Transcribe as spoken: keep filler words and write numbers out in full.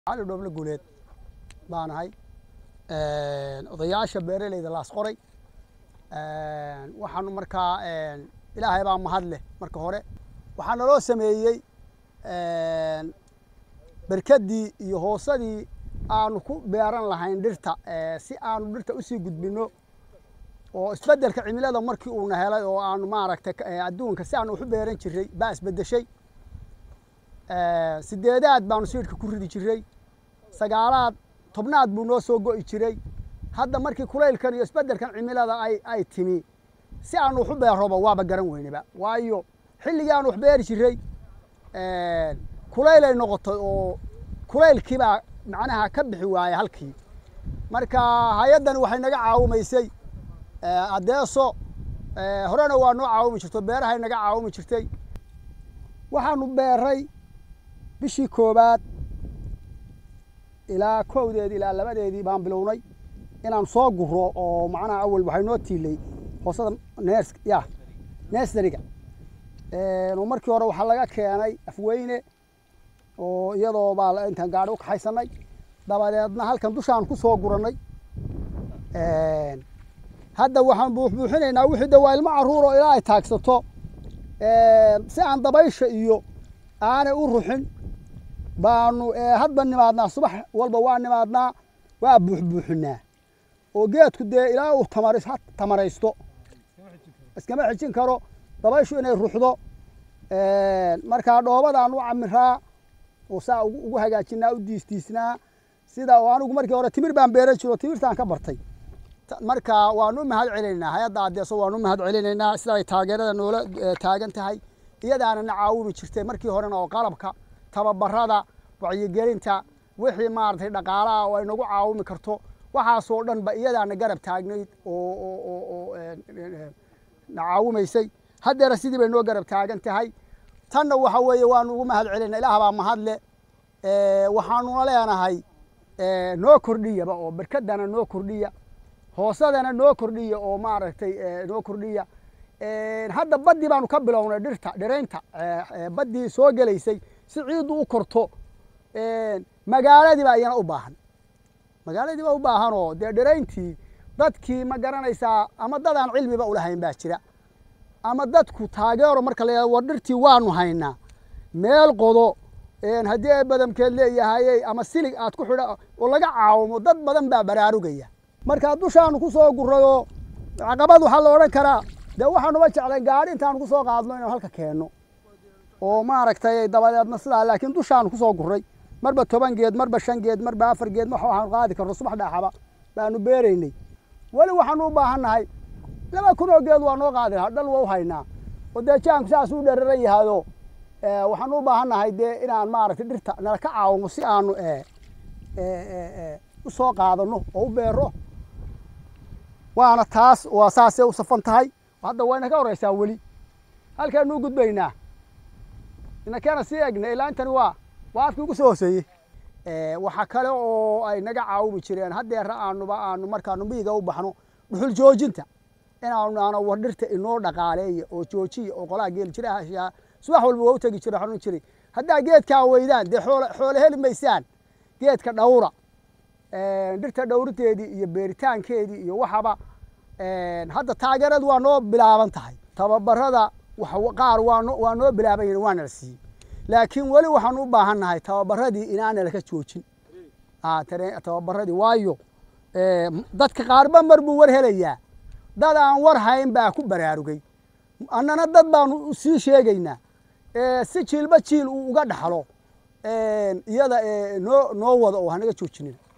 على دوبل جولات بان هاي odayaasha beeraleyda la asqoray ee waxaan markaa ee ilaahay baa mahad leh marka hore waxaan loo sameeyay ee barkadii iyo hoosadii aanu ku beeran lahayn dhirta ee si aanu dhirta u sii gudbino oo isbeddelka cimilada markii uu nahelay oo aanu maaragtay adduunka si aanu u beeran jiray baa isbedeshay ee sideedaad baanu siidka ku ridi jiray sagaalaad tobnaad buu noo soo go'i jiray hadda markii kulaylkan iyo isbeddelkan cimilada ay ay timi si aan wax u beeroba waaba garan weynaba waayo xilliga aan wax beeri jiray ee kulayl ay noqotay oo kulaylkii baa macnaha ka bixi waayay halkii marka hay'adan waxay naga caawimaysay ee Adeso ee horena waa noo caawimi jirto beeraha naga caawimi jirtay waxaanu beeray bishii koobaad ilaa kowdeed ilaa labadeedii baan bilownay inaan soo guro oo macnaha awal waxay noo tiilay hoosada neers ya neesdariga ee no markii hore waxa laga keenay afweyne oo iyadoo baa intaan gaadho ka haysanay dabadeedna halkan dushaan ku soo guranay ee hadda waxaan buuxinaynaa wixii dawaa ilmo caruur oo ilaa ay taagsato ee si aan dabaysha iyo aanay u ruxin baanu hadba nimaadnaa subax walba waa nimaadnaa waa buuxbuuxinaa oo geedku dee ilaa uu tamaris tamaraysto iskama xijin karo dabayshu inay ruxdo ee marka dhoobadaan u camiraa oo saa ugu hagaajinaa u diistiisnaa sida oo anigu markii hore timir baan beeran jiray timirtaan ka bartay marka waanu mahad celinaynaa hay'adda Adeso waanu mahad celinaynaa sida ay taageerada noola taagan tahay iyadaana na caawimi jirtay markii horena oo qalabka tababarada wacyigelinta wixii maartay dhaqaalaha oo ay nagu caawimi karto waxaas oo dhan ba iyadaana garab taagnayd oo oo oo na caawimaysay haddana sidii bay noo garab taagan tahay tanna waxa weeye waanu ugu mahad celinaa ilaah baa mahad leh ee waxaanu leenahay ee noo kordhiyaba oo barkadana noo kordhiya hoosadana noo kordhiya oo maaragtay noo kordhiya ee hadda badii baanu ka bilownay dhirta dhireynta ee badii soo galeysay si ciidu u korto ee magaaladii baa iyana u baahan magaaladii baa u baahan oo dee dhireyntii dadkii ma garanaysaa ama dad aan cilmiba u lahayn baa jira ama dadku taageero marka la war dhirtii waanu haynaa meel qodo ee haddii ay badamkeed leeyahay ama silig aad ku xidha oo laga caawimo dad badan baa baraarugaya marka dushaan ku soo gurayo caqabad waxa la oran karaa de waxaanu ma jeclay gaari intaan ku soo qaadno inaan halka keeno oo maaragtay dabadeedna sidaa laakiin dushaan ku soo guray marba toban geed marba shan geed marba afar geed waxa waxaan qaadi karno subax dhaxaba baanu beereynay wali waxaanu u baahanahay laba kun oo geed waa noo qaadi dhal waa u haynaa oo deejaanku saas u dheeraran yahaado ee waxaanu u baahanahay de inaan maaragtay dhirta nala ka caawimo si aanu ee ee u soo qaadano oo u beero waana taas waa saasay u safan tahay hadda wayna ka horeysaa wali halkaan u gudbaynaa ina kana si eegna ilaa intan waa waafkii ugu soo hooseeyay ee waxa kale oo ay naga caawimi jireen haddeer aanuba aanu markaanu miyiga u baxno dhuxul joojinta inaanu aana wadhirta inoo dhaqaaleeyo oo joojiyo oo qolaa geel jiraha subax walba waa u tagi jiray xarun jiray hadda geedka weydaan de xoolo xoolo heli maysaan geedka dhawra ee dhirta dhawriteedii iyo beeritaankeedii iyo waxaba ee hadda taageeradu waa noo bilaaban tahay tababarada wax qaar waa noo waa noo bilaaban waana la siiyay laakiin wali waxaan u baahanahay tababaradii inaan la ka joojin ah tababaradii waayo ee dadka qaarba mar buu war helayaa dad aan war hayn baa ku baraarugay annana dad baan u sii sheegaynaa ee si jiilba jiil uu uga dhaxlo ee iyada ee noo noo wada oo hanaga joojinin